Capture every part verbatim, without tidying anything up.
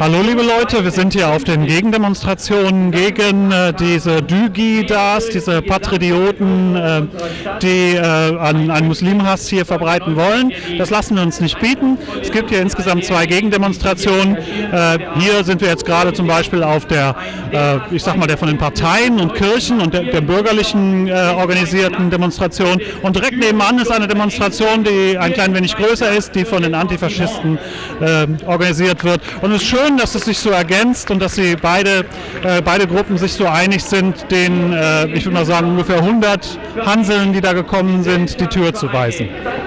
Hallo liebe Leute, wir sind hier auf den Gegendemonstrationen gegen äh, diese Dügidas, diese Patridioten, äh, die äh, an, an Muslimhass hier verbreiten wollen. Das lassen wir uns nicht bieten. Es gibt hier insgesamt zwei Gegendemonstrationen. Äh, hier sind wir jetzt gerade zum Beispiel auf der, äh, ich sag mal, der von den Parteien und Kirchen und der, der bürgerlichen äh, organisierten Demonstration. Und direkt nebenan ist eine Demonstration, die ein klein wenig größer ist, die von den Antifaschisten äh, organisiert wird. Und es ist schön, dass es sich so ergänzt und dass sie beide, äh, beide Gruppen sich so einig sind, den, äh, ich würde mal sagen, ungefähr hundert Hanseln, die da gekommen sind, die Tür zu weisen.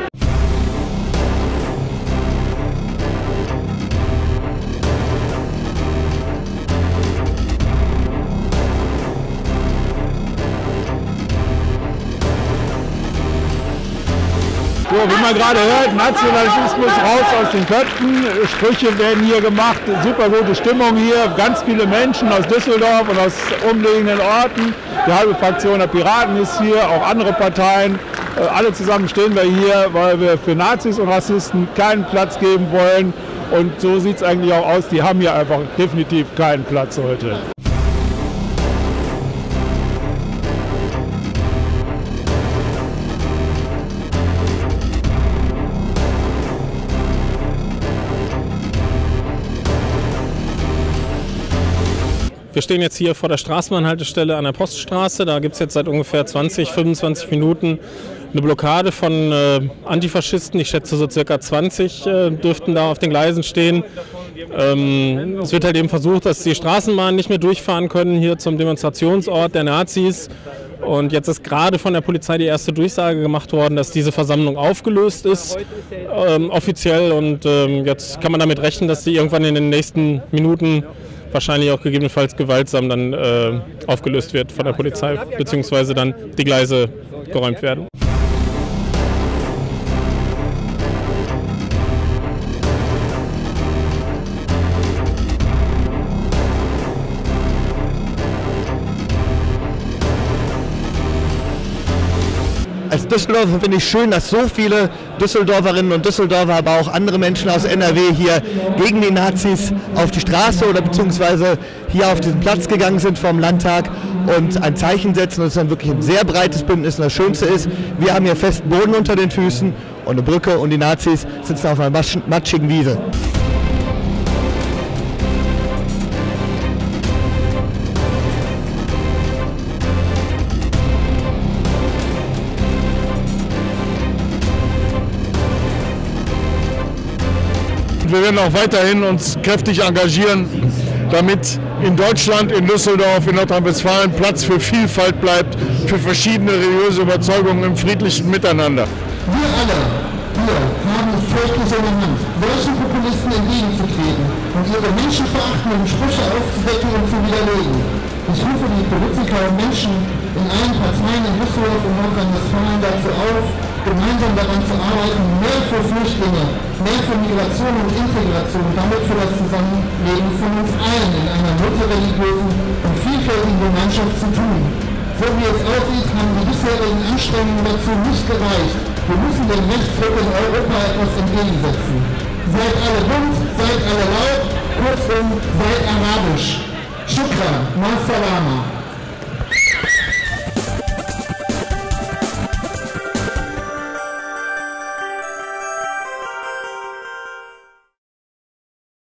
So, wie man gerade hört, Nationalismus raus aus den Köpfen, Sprüche werden hier gemacht, super gute Stimmung hier, ganz viele Menschen aus Düsseldorf und aus umliegenden Orten. Die halbe Fraktion der Piraten ist hier, auch andere Parteien. Alle zusammen stehen wir hier, weil wir für Nazis und Rassisten keinen Platz geben wollen. Und so sieht es eigentlich auch aus, die haben hier einfach definitiv keinen Platz heute. Wir stehen jetzt hier vor der Straßenbahnhaltestelle an der Poststraße. Da gibt es jetzt seit ungefähr zwanzig, fünfundzwanzig Minuten eine Blockade von äh, Antifaschisten. Ich schätze, so circa zwanzig äh, dürften da auf den Gleisen stehen. Ähm, es wird halt eben versucht, dass die Straßenbahnen nicht mehr durchfahren können hier zum Demonstrationsort der Nazis. Und jetzt ist gerade von der Polizei die erste Durchsage gemacht worden, dass diese Versammlung aufgelöst ist, ähm, offiziell. Und ähm, jetzt kann man damit rechnen, dass die irgendwann in den nächsten Minuten wahrscheinlich auch gegebenenfalls gewaltsam dann äh, aufgelöst wird von der Polizei, beziehungsweise dann die Gleise geräumt werden. Als Düsseldorfer finde ich schön, dass so viele Düsseldorferinnen und Düsseldorfer, aber auch andere Menschen aus N R W hier gegen die Nazis auf die Straße oder beziehungsweise hier auf diesen Platz gegangen sind vom Landtag und ein Zeichen setzen. Das ist dann wirklich ein sehr breites Bündnis und das Schönste ist, wir haben hier festen Boden unter den Füßen und eine Brücke und die Nazis sitzen auf einer matschigen Wiese. Wir werden auch weiterhin uns kräftig engagieren, damit in Deutschland, in Düsseldorf, in Nordrhein-Westfalen Platz für Vielfalt bleibt, für verschiedene religiöse Überzeugungen im friedlichen Miteinander. Wir alle hier haben es täglich in der Hand, solchen Populisten entgegenzutreten und ihre menschenverachtenden Sprüche aufzudecken und zu widerlegen. Ich rufe die Politiker und Menschen in allen Parteien in Düsseldorf und Nordrhein-Westfalen dazu auf, gemeinsam daran zu arbeiten, mehr für Flüchtlinge, mehr für Migration und Integration, damit für das Zusammenleben von uns allen in einer multireligiösen und vielfältigen Gemeinschaft zu tun. So wie es aussieht, haben die bisherigen Anstrengungen dazu nicht gereicht. Wir müssen dem Rechtsruck in Europa etwas entgegensetzen. Seid alle bunt, seid alle laut, kurzum, seid arabisch. Shukran, ma salama.